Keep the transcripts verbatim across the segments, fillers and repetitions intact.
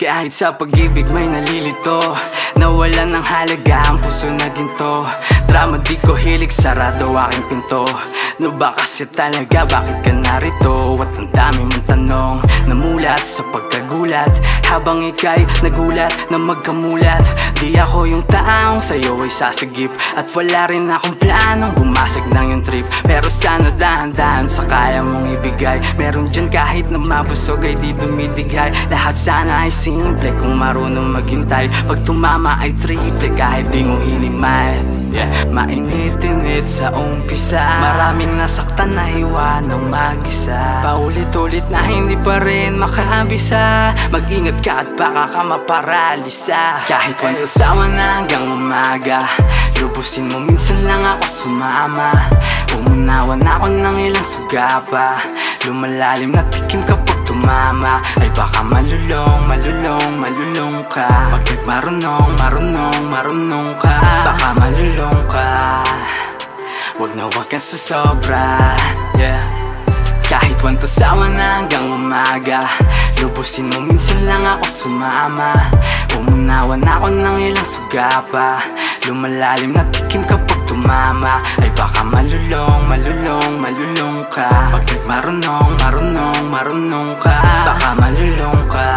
Kahit sa pag-ibig may nalilito, nawalan ng halaga ang puso na ginto. Drama di ko hilig, sarado aking pinto. No ba kasi talaga, bakit ka narito? At ang dami mong tanong namulat sa pagkagulat, habang ika'y nagulat na magkamulat. Di ako yung taong sa'yo ay sasagip, at wala rin akong planong bumasag ng yung trip. Pero sana dahan-dahan sa kaya mong ibigay. Meron dyan kahit na mabusog ay di dumidigay. Lahat sana ay simple kung marunong maghintay. Pag tumama ay triple kahit di mo hinimay. Yeah. Mainit-init sa umpisa, maraming nasaktan na iwanang mag-isa. Paulit-ulit na hindi pa rin makabisa. Mag-ingat ka at baka ka maparalisa. Kahit wanto sawa na hanggang umaga, lubusin mo minsan lang ako sumama. Umunawan ako ng ilang suga pa, lumalalim na tikim kapag tumama. Ay baka malulong, malulong, malulong ka. Pag nagmarunong, marunong, marunong ka, baka malulong ka. Wag na wag kang susobra, yeah. Kahit wanto sawa na hanggang umaga, lubusin mo minsan lang ako sumama. Umunawan ako ng ilang suga pa, lumalalim na tikim kapag tumama. Ay baka malulong, malulong, malulong ka. Pag nagmarunong, marunong, marunong ka, baka malulong ka.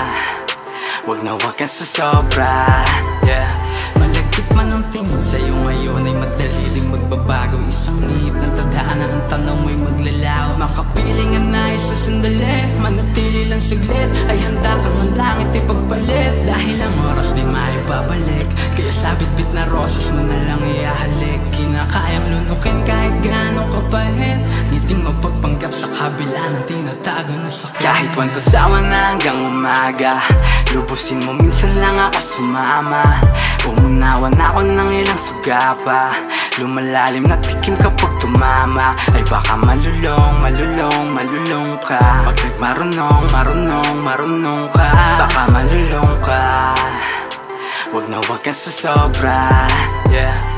Wag na wag kang susobra, yeah. Malagkit man ang tingin sa'yo ngayon ay madali ding magbabago. Isang ngit ng tadhana, ang tanong mo'y maglalaw. Makapiling ang nais sa sandali, manatili lang saglit, ay handa kang ang langit ipagpalit. Dahil ang oras di maibabalik, kaya sabit-bit na rosas mo na lang iahalik. Kinakayang lunukin kahit gaano kapahit, ngiting mapagpanggap sa kabila ng tinatago na sakit. Kahit wanto sawa na hanggang umaga, lubusin mo minsan lang ako sumama. Umunawan ako ng ilang suga pa, lumalalim na tikim kapag tumama. Ay baka malulong, malulong, malulong ka. Pag nagmarunong, marunong, marunong ka, baka malulong ka. Wag na wag kang susobra, yeah.